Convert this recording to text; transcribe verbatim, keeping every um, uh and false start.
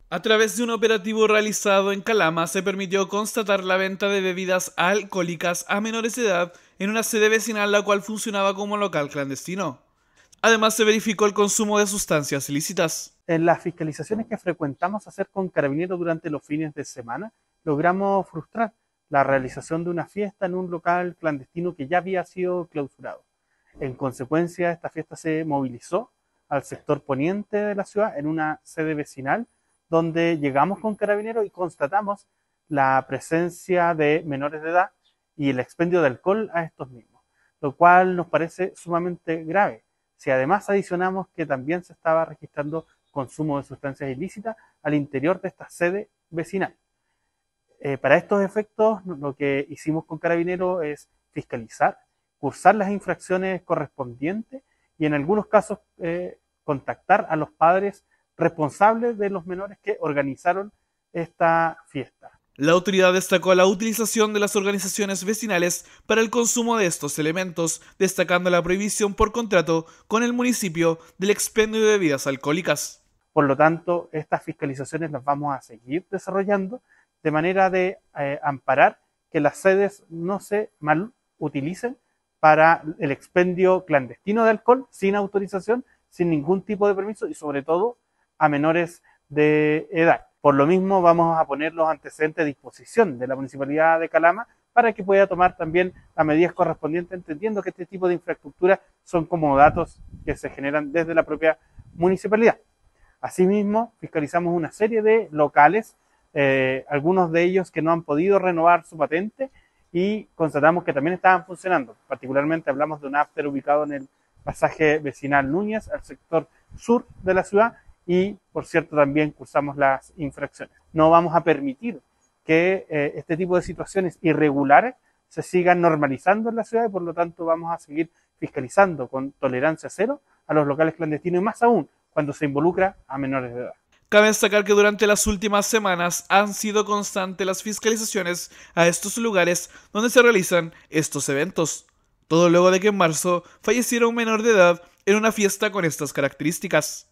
A través de un operativo realizado en Calama se permitió constatar la venta de bebidas alcohólicas a menores de edad en una sede vecinal la cual funcionaba como local clandestino. Además se verificó el consumo de sustancias ilícitas. En las fiscalizaciones que frecuentamos hacer con Carabineros durante los fines de semana, logramos frustrar la realización de una fiesta en un local clandestino que ya había sido clausurado. En consecuencia, esta fiesta se movilizó al sector poniente de la ciudad en una sede vecinal donde llegamos con Carabineros y constatamos la presencia de menores de edad y el expendio de alcohol a estos mismos, lo cual nos parece sumamente grave. Si además adicionamos que también se estaba registrando consumo de sustancias ilícitas al interior de esta sede vecinal. Eh, para estos efectos, lo que hicimos con Carabineros es fiscalizar, cursar las infracciones correspondientes y en algunos casos eh, contactar a los padres responsables de los menores que organizaron esta fiesta. La autoridad destacó la utilización de las organizaciones vecinales para el consumo de estos elementos, destacando la prohibición por contrato con el municipio del expendio de bebidas alcohólicas. Por lo tanto, estas fiscalizaciones las vamos a seguir desarrollando de manera de eh, amparar que las sedes no se mal utilicen para el expendio clandestino de alcohol sin autorización, sin ningún tipo de permiso y sobre todo a menores de edad. Por lo mismo vamos a poner los antecedentes a disposición de la Municipalidad de Calama para que pueda tomar también las medidas correspondientes, entendiendo que este tipo de infraestructuras son como datos que se generan desde la propia municipalidad. Asimismo, fiscalizamos una serie de locales, eh, algunos de ellos que no han podido renovar su patente y constatamos que también estaban funcionando. Particularmente hablamos de un after ubicado en el pasaje vecinal Núñez, al sector sur de la ciudad, y por cierto también cursamos las infracciones. No vamos a permitir que eh, este tipo de situaciones irregulares se sigan normalizando en la ciudad y por lo tanto vamos a seguir fiscalizando con tolerancia cero a los locales clandestinos y más aún cuando se involucra a menores de edad. Cabe destacar que durante las últimas semanas han sido constantes las fiscalizaciones a estos lugares donde se realizan estos eventos. Todo luego de que en marzo falleciera un menor de edad en una fiesta con estas características.